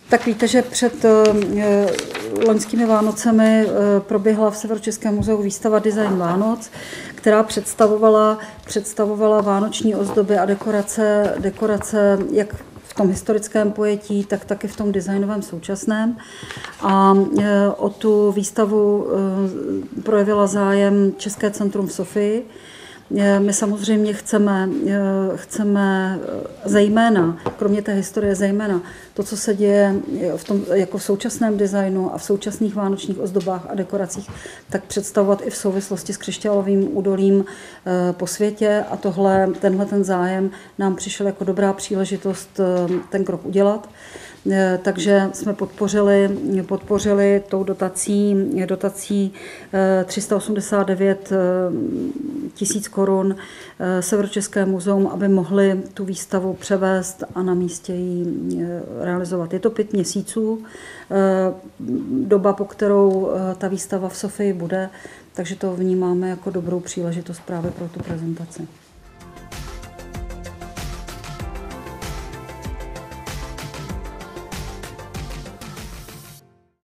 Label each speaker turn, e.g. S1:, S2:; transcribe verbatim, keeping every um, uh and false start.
S1: Tak víte, že před loňskými Vánocemi proběhla v Severočeském muzeu výstava Design Vánoc, která představovala, představovala vánoční ozdoby a dekorace, dekorace jak v tom historickém pojetí, tak taky v tom designovém současném. A o tu výstavu projevila zájem České centrum v Sofii. My samozřejmě chceme, chceme zejména, kromě té historie, zejména to, co se děje v tom, jako v současném designu a v současných vánočních ozdobách a dekoracích, tak představovat i v souvislosti s křišťálovým údolím po světě. A tohle, tenhle ten zájem nám přišel jako dobrá příležitost ten krok udělat. Takže jsme podpořili, podpořili tou dotací, dotací tři sta osmdesát devět tisíc korun Severočeské muzeum, aby mohli tu výstavu převést a na místě ji realizovat. Je to pět měsíců, doba, po kterou ta výstava v Sofii bude, takže to vnímáme jako dobrou příležitost právě pro tu prezentaci.